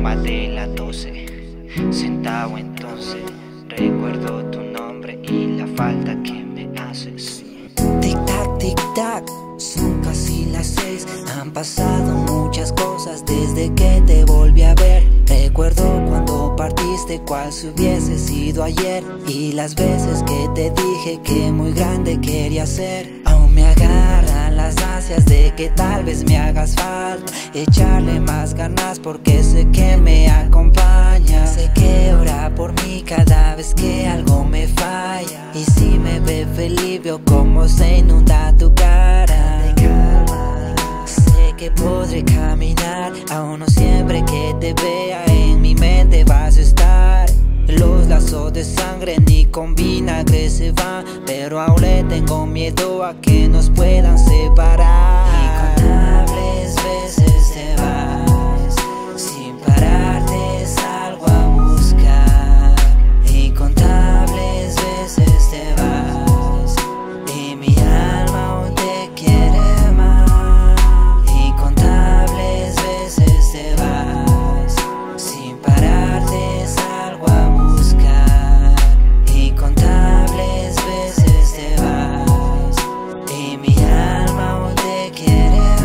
más de las 12, sentado entonces, recuerdo tu nombre y la falta que me haces. Tic tac, son casi las 6. Han pasado muchas cosas desde que te volví a ver. Recuerdo cuando partiste cual si hubiese sido ayer, y las veces que te dije que muy grande quería ser. Aún me agarran las ansias de que tal vez me hagas falta, echarle más ganas porque sé que me acompaña. Sé que ora por mí cada vez que algo me falla, y si me ve feliz veo como se inunda tu cara. Sé que podré caminar, aún no siempre que te vea en mi mente vas a estar. Los lazos de sangre ni con vinagre se van, pero aún le tengo miedo a que nos puedan separar. Incontables veces te vas, sin pararte salgo a buscar. Incontables veces te vas, y mi alma aún te quiere más. Incontables veces te vas, sin pararte salgo a buscar. Incontables veces te vas, y mi alma aún te quiere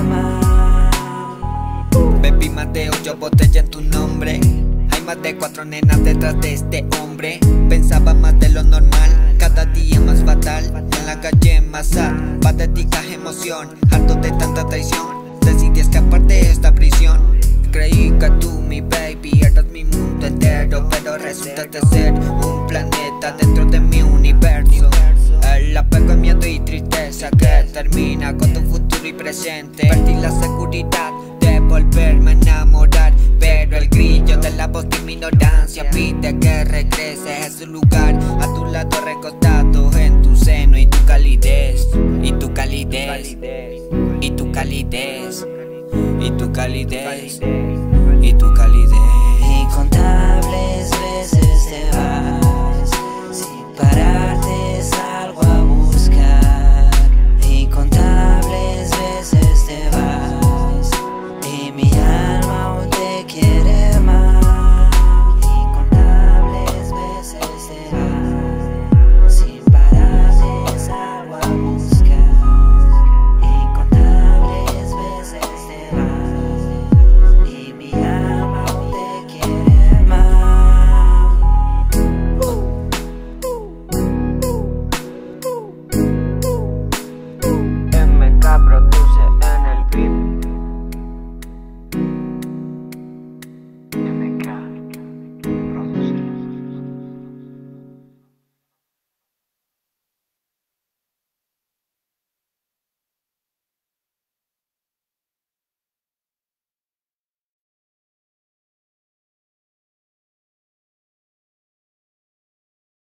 más. Bebí más de 8 botellas en tu nombre. Hay más de 4 nenas detrás de este hombre. Pensaba más de lo normal, cada día más fatal. En la calle más sad, patéticas emoción. Harto de tanta traición, decidí escapar de esta prisión. Creí que tú, mi baby, eras mi mundo entero, pero resultaste ser un planeta dentro de mi universo. El apego, miedo y tristeza que termina con tu futuro y presente. Perdí la seguridad de volverme a enamorar, pero el grillo de la voz de mi ignorancia pide que regrese a su lugar, a tu lado recostado en tu seno. Y tu calidez, y tu calidez, y tu calidez, y tu calidez, y tu calidez.